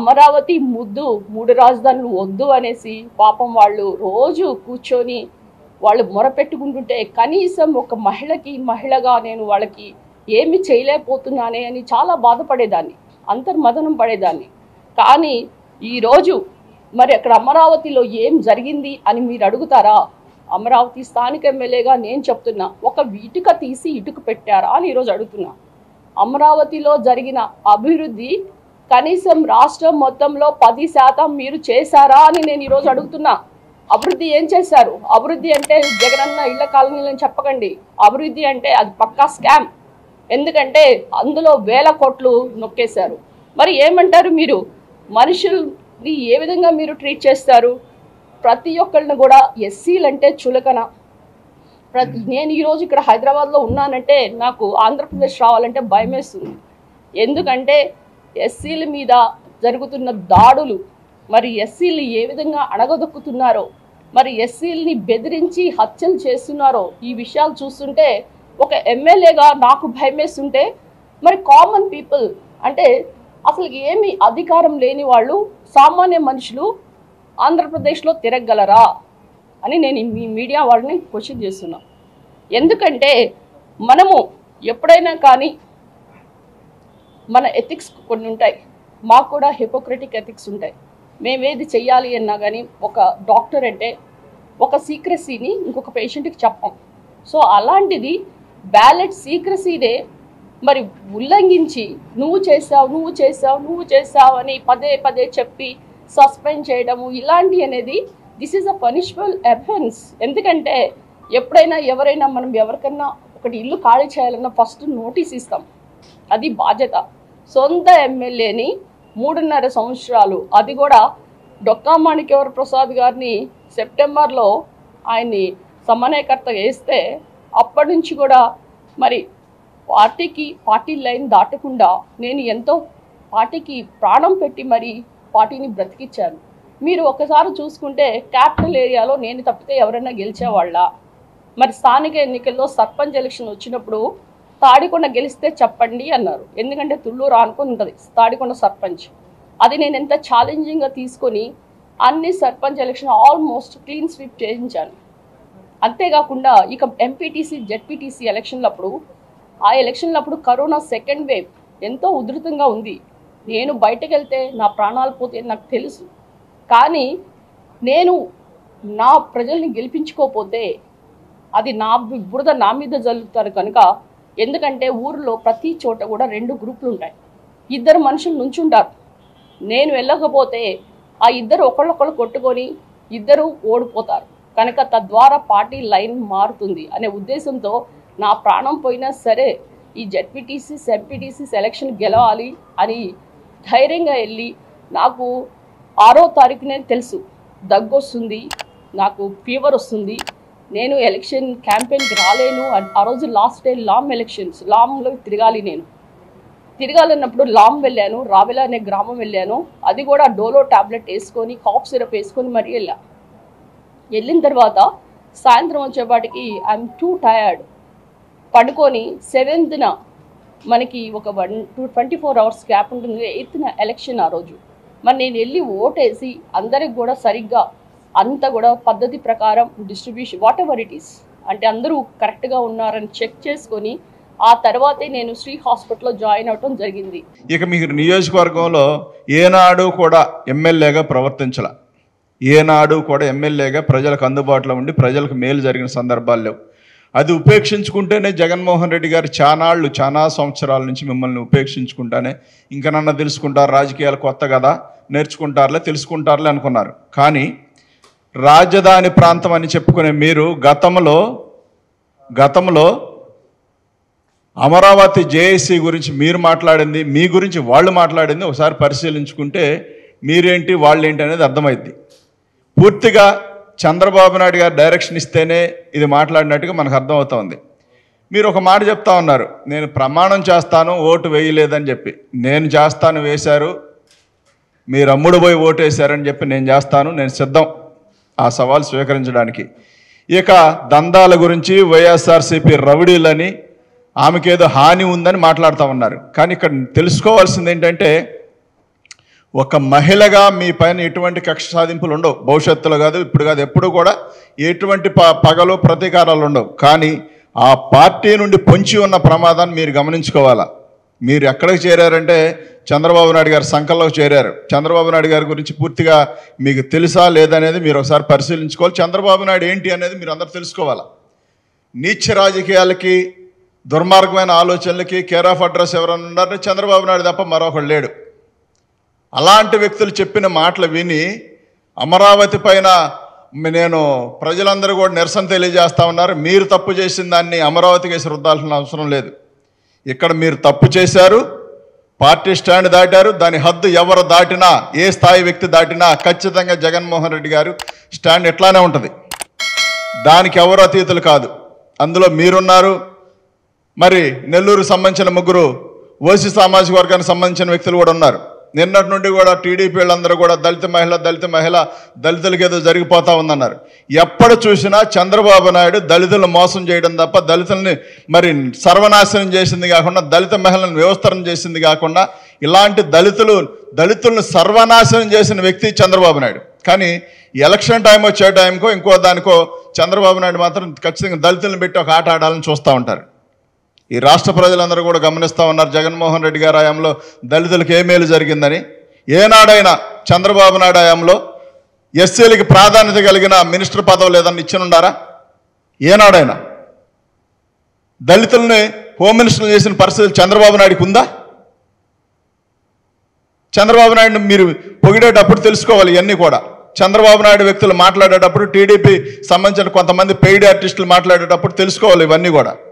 అమరావతి ముద్దు 3 రాజధానులు వద్దు అనేసి పాపం వాళ్ళు రోజు కూర్చొని వాళ్ళు మొరపెట్టుకుంటుంటే కనీసం ఒక మహిళగా నేను వాళ్ళకి ఏమి చేయలేకపోతున్నానే అని చాలా బాధపడేదాన్ని, అంతర్మదనం పడేదాన్ని. కానీ ఈరోజు మరి అక్కడ అమరావతిలో ఏం జరిగింది అని మీరు అడుగుతారా? అమరావతి స్థానిక ఎమ్మెల్యేగా నేను చెప్తున్నా, ఒక ఇటుక తీసి ఇటుక పెట్టారా అని ఈరోజు అడుగుతున్నా. అమరావతిలో జరిగిన అభివృద్ధి కనీసం రాష్ట్రం మొత్తంలో 10% మీరు చేశారా అని నేను ఈరోజు అడుగుతున్నా. అభివృద్ధి ఏం చేశారు? అభివృద్ధి అంటే జగనన్న ఇళ్ల కాలనీలని చెప్పకండి. అభివృద్ధి అంటే అది పక్కా స్కామ్. ఎందుకంటే అందులో 1000 కోట్లు నొక్కేశారు. మరి ఏమంటారు మీరు? మనుషుల్ని ఏ విధంగా మీరు ట్రీట్ చేస్తారు? ప్రతి ఒక్కరిని కూడా ఎస్సీలు అంటే చులకన. నేను ఈరోజు ఇక్కడ హైదరాబాద్లో ఉన్నానంటే నాకు ఆంధ్రప్రదేశ్ రావాలంటే భయమేస్తుంది. ఎందుకంటే ఎస్సీల మీద జరుగుతున్న దాడులు, మరి ఎస్సీలు ఏ విధంగా అణగదొక్కుతున్నారో, మరి ఎస్సీలని బెదిరించి హత్యలు చేస్తున్నారో, ఈ విషయాలు చూస్తుంటే ఒక ఎమ్మెల్యేగా నాకు భయమేస్తుంటే మరి కామన్ పీపుల్ అంటే అసలు ఏమి అధికారం లేని వాళ్ళు, సామాన్య మనుషులు ఆంధ్రప్రదేశ్లో తిరగలరా అని నేను మీ మీడియా వాళ్ళని క్వశ్చన్ చేస్తున్నా. ఎందుకంటే మనము ఎప్పుడైనా కానీ మన ఎథిక్స్ కొన్ని ఉంటాయి, మాకు కూడా హిపోక్రటిక్ ఎథిక్స్ ఉంటాయి. మేమేది చెయ్యాలి అన్నా కానీ ఒక డాక్టర్ అంటే ఒక సీక్రసీని ఇంకొక పేషెంట్కి చెప్పం. సో అలాంటిది బ్యాలెట్ సీక్రసీనే మరి ఉల్లంఘించి నువ్వు చేసావు అని పదే చెప్పి సస్పెండ్ చేయడము ఇలాంటి అనేది this is a punishable offence. ఎందుకంటే ఎప్పుడైనా ఎవరైనా మనం ఎవరికన్నా ఒకటి ఇల్లు ఖాళీ చేయాలన్నా ఫస్ట్ నోటీస్ ఇస్తాం, అది బాధ్యత. సొంత ఎమ్మెల్యేని 3.5 సంవత్సరాలు, అది కూడా డొక్కా మాణిక్యవర ప్రసాద్ గారిని సెప్టెంబర్లో ఆయన్ని సమన్వయకర్త వేస్తే అప్పటి నుంచి కూడా మరి పార్టీ లైన్ దాటకుండా నేను ఎంతో పార్టీకి ప్రాణం పెట్టి మరి పార్టీని బ్రతికిచ్చాను. మీరు ఒకసారి చూసుకుంటే క్యాపిటల్ ఏరియాలో నేను తప్పితే ఎవరైనా గెలిచేవాళ్ళ? మరి స్థానిక ఎన్నికల్లో సర్పంచ్ ఎలక్షన్ వచ్చినప్పుడు తాడికొండ గెలిస్తే చెప్పండి అన్నారు. ఎందుకంటే తుళ్ళూరు ఆనుకొని ఉంటుంది తాడికొండ సర్పంచ్. అది నేను ఎంత ఛాలెంజింగ్గా తీసుకొని అన్ని sarpanch election almost clean sweep చేయించాను. అంతేకాకుండా ఇక ఎంపీటీసీ జెడ్పీటీసీ ఎలక్షన్లప్పుడు ఆ ఎలక్షన్లప్పుడు కరోనా సెకండ్ వేవ్ ఎంతో ఉధృతంగా ఉంది. నేను బయటకు వెళ్తే నా ప్రాణాలు పోతే నాకు తెలుసు. కానీ నేను నా ప్రజల్ని గెలిపించుకోకపోతే అది బురద నా మీద జల్లుతారు కనుక. ఎందుకంటే ఊరిలో ప్రతి చోట కూడా 2 గ్రూపులు ఉంటాయి, 2 మనుషులు నుంచుంటారు. నేను వెళ్ళకపోతే ఆ 2 ఒకళ్ళొకళ్ళు కొట్టుకొని 2 ఓడిపోతారు కనుక తద్వారా పార్టీ లైన్ మారుతుంది అనే ఉద్దేశంతో నా ప్రాణం పోయినా సరే ఈ జెడ్పీటీసీ ఎంపీటీసీ సెలక్షన్ గెలవాలి అని ధైర్యంగా వెళ్ళి, నాకు 6వ తారీఖునే తెలుసు దగ్గు వస్తుంది, నాకు ఫీవర్ వస్తుంది, నేను ఎలక్షన్ క్యాంపెయిన్కి రాలేను. ఆ రోజు లాస్ట్ డే లామ్ ఎలక్షన్స్, లామ్లో తిరగాలన్నప్పుడు లామ్ వెళ్ళాను, రావెల అనే గ్రామం వెళ్ళాను. అది కూడా డోలో ట్యాబ్లెట్ వేసుకొని కాఫ్ సిరప్ వేసుకొని మరీ వెళ్ళిన తర్వాత సాయంత్రం వచ్చేపాటికి ఐఎమ్ టూ టయర్డ్ పడుకొని 7th మనకి ఒక 24 అవర్స్ గ్యాప్ ఉంటుంది, 8th ఎలక్షన్ ఆ రోజు. మరి నేను వెళ్ళి ఓటేసి అందరికి కూడా సరిగ్గా అంతా కూడా పద్ధతి ప్రకారం distribution whatever it is అంటే అందరూ కరెక్ట్గా ఉన్నారని చెక్ చేసుకొని ఆ తర్వాతే నేను శ్రీ హాస్పిటల్లో జాయిన్ అవటం జరిగింది. ఇక మీరు నియోజకవర్గంలో ఏనాడు కూడా ఎమ్మెల్యేగా ప్రవర్తించాల, ఏనాడు కూడా ఎమ్మెల్యేగా ప్రజలకు అందుబాటులో ఉండి ప్రజలకు మేలు జరిగిన సందర్భాలు లేవు. అది ఉపేక్షించుకుంటేనే జగన్మోహన్ రెడ్డి గారు చాలా సంవత్సరాల నుంచి మిమ్మల్ని ఉపేక్షించుకుంటానే ఇంకా నన్ను తెలుసుకుంటారు, రాజకీయాలు కొత్త కదా నేర్చుకుంటారులే తెలుసుకుంటారులే అనుకున్నారు. కానీ రాజధాని ప్రాంతం అని చెప్పుకునే మీరు గతంలో అమరావతి జేఏసీ గురించి మీరు మాట్లాడింది, మీ గురించి వాళ్ళు మాట్లాడింది ఒకసారి పరిశీలించుకుంటే మీరేంటి వాళ్ళేంటి అనేది అర్థమైద్ది. పూర్తిగా చంద్రబాబు నాయుడు గారు డైరెక్షన్ ఇస్తేనే ఇది మాట్లాడినట్టుగా మనకు అర్థమవుతోంది. మీరు ఒక మాట చెప్తా ఉన్నారు, నేను ప్రమాణం చేస్తాను ఓటు వేయలేదని చెప్పి. నేను చేస్తాను వేశారు, మీరు అమ్ముడు పోయి ఓటు వేశారని చెప్పి నేను చేస్తాను, నేను సిద్ధం ఆ సవాల్ స్వీకరించడానికి. ఇక దందాల గురించి వైఎస్ఆర్సీపీ రౌడీలని ఆమెకేదో హాని ఉందని మాట్లాడుతూ ఉన్నారు. కానీ ఇక్కడ తెలుసుకోవాల్సింది ఏంటంటే ఒక మహిళగా మీ పైన ఎటువంటి కక్ష సాధింపులు ఉండవు, భవిష్యత్తులో కాదు, ఇప్పుడు కాదు, ఎప్పుడు కూడా ఎటువంటి పగలు ప్రతీకారాలు ఉండవు. కానీ ఆ పార్టీ నుండి పొంచి ఉన్న ప్రమాదాన్ని మీరు గమనించుకోవాలా. మీరు ఎక్కడికి చేరారంటే చంద్రబాబు నాయుడు గారి సంకల్లోకి చేరారు. చంద్రబాబు నాయుడు గారి గురించి పూర్తిగా మీకు తెలుసా లేదనేది మీరు ఒకసారి పరిశీలించుకోవాలి. చంద్రబాబు నాయుడు ఏంటి అనేది మీరు అందరూ తెలుసుకోవాలా. నీచ రాజకీయాలకి, దుర్మార్గమైన ఆలోచనలకి కేర్ ఆఫ్ అడ్రస్ ఎవరైనా ఉన్నారంటే చంద్రబాబు నాయుడు తప్ప మరొకడు లేడు. అలాంటి వ్యక్తులు చెప్పిన మాటలు విని అమరావతి పైన నేను ప్రజలందరూ కూడా నిరసన తెలియజేస్తా ఉన్నారు. మీరు తప్పు చేసిన దాన్ని అమరావతికి వేసి రుద్దాల్సిన అవసరం లేదు. ఇక్కడ మీరు తప్పు చేశారు, పార్టీ స్టాండ్ దాటారు. దాని హద్దు ఎవరు దాటినా, ఏ స్థాయి వ్యక్తి దాటినా ఖచ్చితంగా జగన్మోహన్ రెడ్డి గారు స్టాండ్ ఎట్లానే ఉంటుంది. దానికి ఎవరు అతీతులు కాదు. అందులో మీరున్నారు. మరి నెల్లూరు సంబంధించిన ముగ్గురు ఓసీ సామాజిక వర్గానికి సంబంధించిన వ్యక్తులు కూడా ఉన్నారు. నిన్నటి నుండి కూడా టీడీపీ వాళ్ళందరూ కూడా దళిత మహిళ దళితులకి ఏదో జరిగిపోతా ఉందన్నారు. ఎప్పుడు చూసినా చంద్రబాబు నాయుడు దళితులను మోసం చేయడం తప్ప, దళితుల్ని మరి సర్వనాశనం చేసింది కాకుండా, దళిత మహిళలను వ్యవస్థరం చేసింది కాకుండా, ఇలాంటి దళితులను సర్వనాశనం చేసిన వ్యక్తి చంద్రబాబు నాయుడు. కానీ ఎలక్షన్ టైం వచ్చే టైంకో ఇంకో దానికో చంద్రబాబు నాయుడు మాత్రం ఖచ్చితంగా దళితులను పెట్టి ఒక ఆట ఆడాలని చూస్తూ ఉంటారు. ఈ రాష్ట్ర ప్రజలందరూ కూడా గమనిస్తూ ఉన్నారు జగన్మోహన్ రెడ్డి గారి హయాంలో దళితులకు ఏ మేలు జరిగిందని. ఏనాడైనా చంద్రబాబు నాయుడు హయాంలో ఎస్సీలకి ప్రాధాన్యత కలిగిన మినిస్టర్ పదవులు ఏదన్నా ఇచ్చినుండారా? ఏనాడైనా దళితుల్ని హోమ్ మినిస్టర్ చేసిన పరిస్థితి చంద్రబాబు నాయుడుకి ఉందా? చంద్రబాబు నాయుడుని మీరు పొగిడేటప్పుడు తెలుసుకోవాలి. ఇవన్నీ కూడా చంద్రబాబు నాయుడు వ్యక్తులు మాట్లాడేటప్పుడు, టీడీపీ సంబంధించిన కొంతమంది పెయిడ్ ఆర్టిస్టులు మాట్లాడేటప్పుడు తెలుసుకోవాలి ఇవన్నీ కూడా.